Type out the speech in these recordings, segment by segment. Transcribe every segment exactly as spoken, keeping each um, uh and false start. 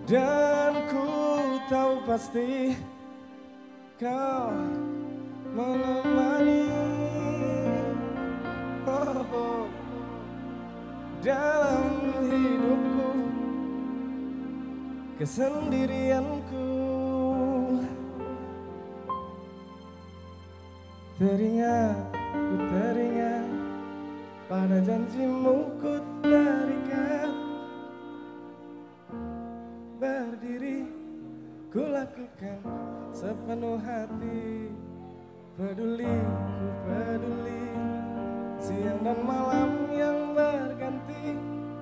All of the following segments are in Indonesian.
Dan ku tahu pasti kau menemani oh, oh, dalam hidupku, kesendirianku. Teringat, ku teringat pada janjimu ku terikat. Berdiri ku lakukan sepenuh hati, peduli ku peduli, siang dan malam yang berganti.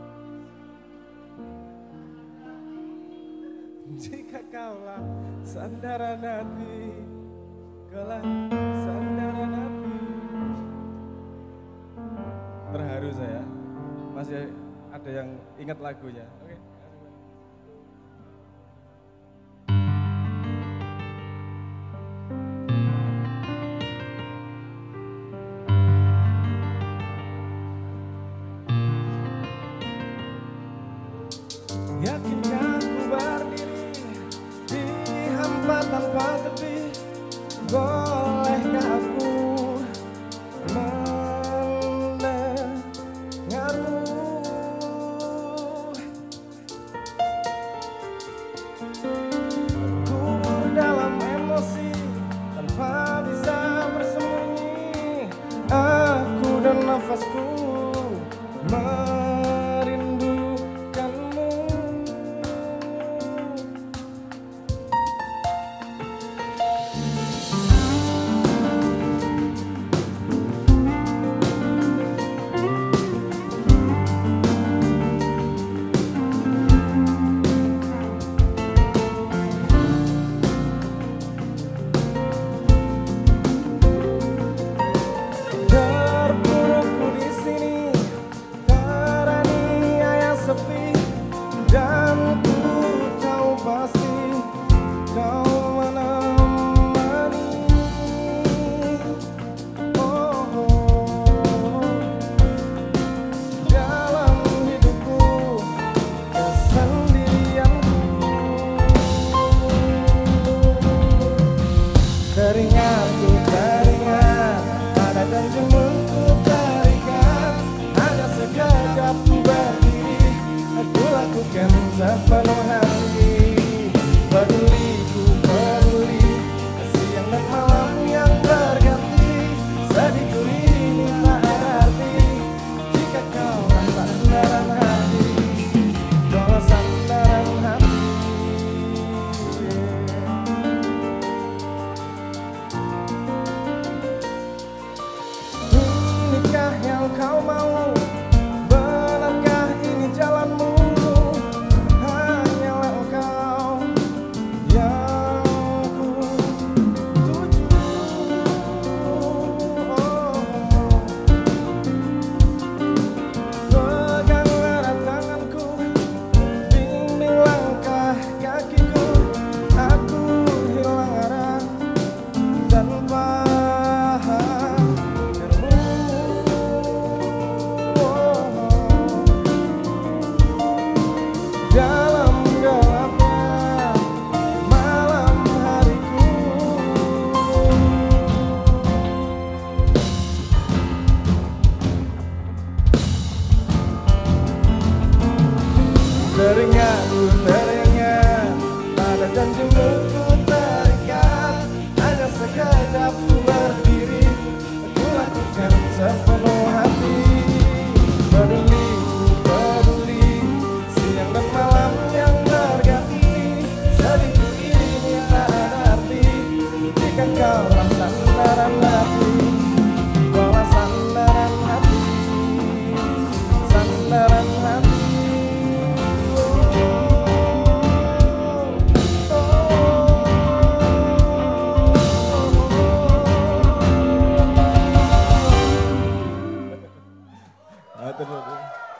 Jika kaulah sandaran hati, kaulah sandaran hati. Terharu saya, masih ada yang ingat lagunya. Oke. Yakinkah ku berdiri di hampa tanpa tepi? Bolehkah aku mendengarmu? Kubur dalam emosi tanpa bisa bersembunyi. Aku dan nafasku dan ku tahu pasti kau menemani oh, oh, dalam hidupku, kesendirianku. Teringat, ku teringat pada janjimu ku terikat. Hanya sekejap berdiri aku lakukan sepenuh hati, peduli ku peduli, siang dan malam yang berganti. Sedihku ini tak arti jika kau rasa sandaran hati, kau sandaran hati. Inikah yang kau mau? Benarkah ini jalanmu? Teringat, ku teringat pada janjimu ku terikat. Hanya sekejap ku